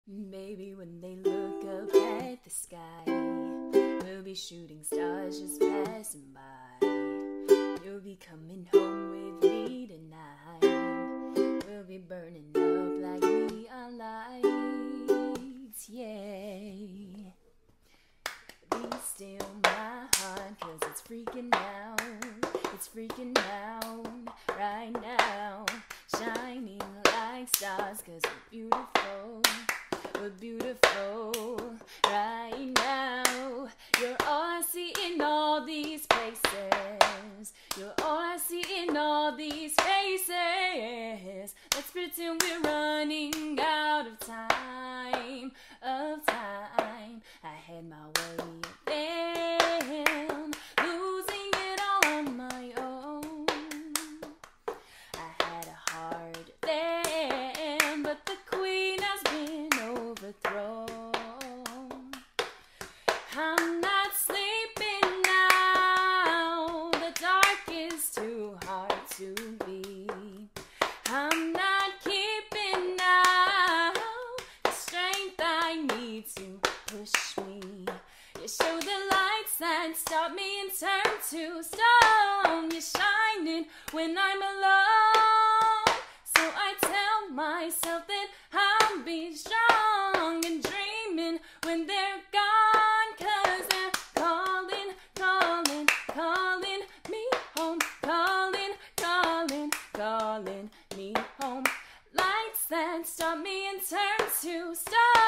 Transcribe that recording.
Maybe when they look up at the sky, we'll be shooting stars just passing by. You'll be coming home with me tonight. We'll be burning up like neon lights, yeah. Be still my heart, 'cause it's freaking out. It's freaking out right now. Shining like stars, 'cause we're beautiful. We're beautiful right now. You're all I see in all these places. You're all I see in all these faces. Let's pretend we're running out of time, I had my way then, losing it all on my own. I had a heart then, but the queen has been overthrown. I'm not sleeping now. The dark is too hard to be. I'm not keeping now the strength I need to push me. You show the lights that stop me and turn to stone. You're shining when I'm alone, so I tell myself that I'll be strong and dreaming when they're gone, 'cause they're calling, calling, calling me home, calling, calling, calling me home. Lights that stop me and turn to stone.